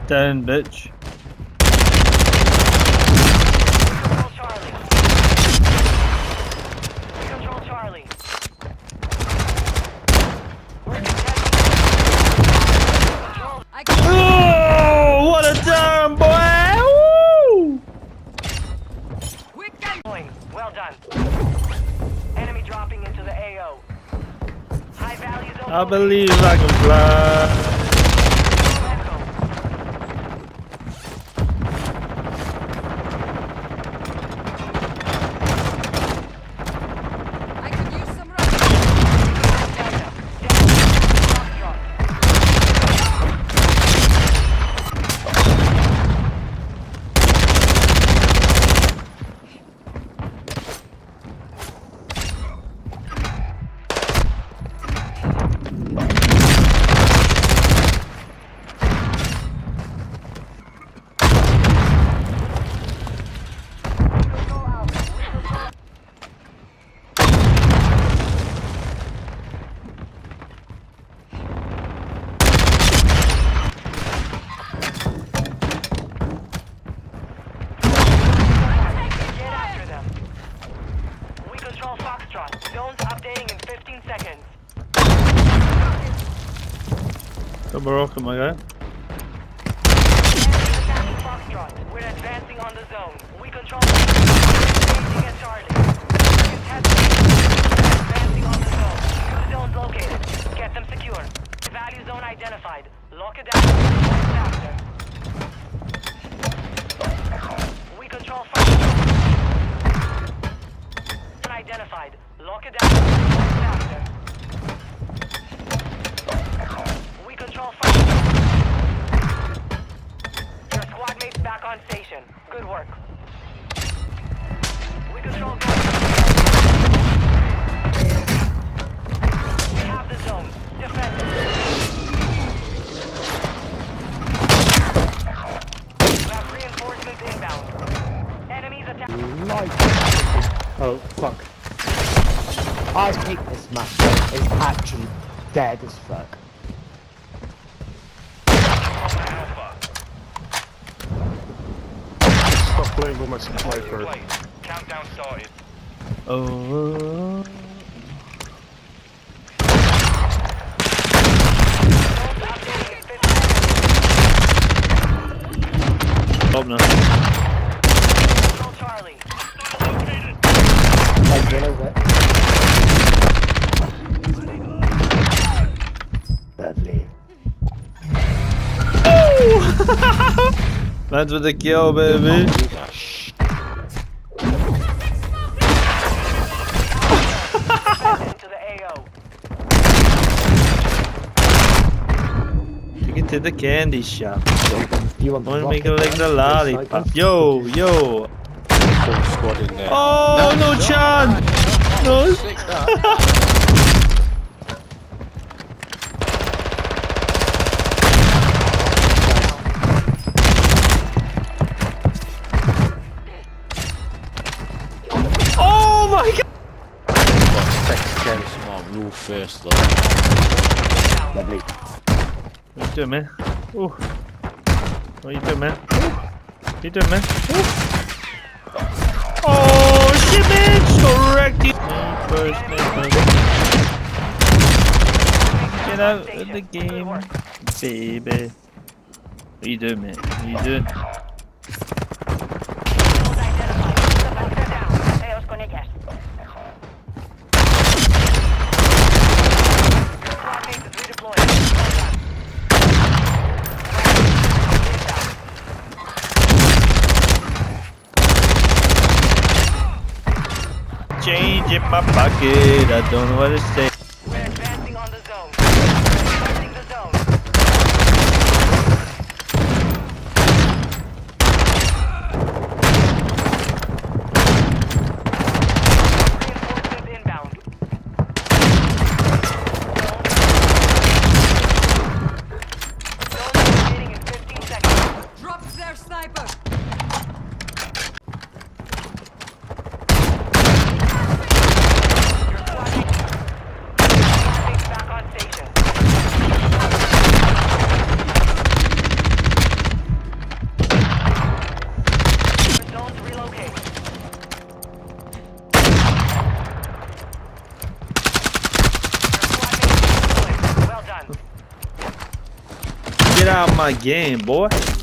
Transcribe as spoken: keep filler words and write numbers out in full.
down, bitch. Control Charlie. Control Charlie. We're contesting. Oh, what a turn, boy! Woo! Well done. Enemy dropping into the A O. High value zone. I believe I can fly. Come on, my guy. We're advancing on the zone. We control engaging at Charlie. Advancing on the zone. New zones located. Get them secure. Value zone identified. Lock it down. Faster. We control Foxtrot. Identified. Lock it down. Faster. We control Foxtrot. Your squad mates back on station. Good work. We control Gold. We have the zone. Defend it. We have reinforcements inbound. Enemies attack. Oh, fuck. I think this map is actually dead as fuck. Stop playing with my supply first. Countdown started. Oh. Stop now. Control Charlie. Like, you know what? Lovely. Lands with the kill, baby. Into the A O. Take it to the candy shop. You want I want to the make it rocket like the man? lollipop. Yo, yo. Full squad in there. Oh, no, Chan. No. Oh my god. Rule first though. Lovely. What you doing, man? Ooh. What you doing, man? Ooh. What you doing, man? Ooh. Oh shit, man! Correct you. First, man. Get out of the game, baby. What you doing, man? What you doing? Change in my pocket, I don't know what to say. We're advancing on the zone. Advancing the zone. Reinforcements inbound. Zone locating in fifteen seconds. Drop their sniper. out of my game, boy.